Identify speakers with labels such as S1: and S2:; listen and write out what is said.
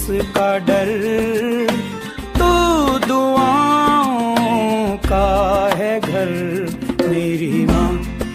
S1: किसका डर, तू दुआओं का है घर मेरी माँ।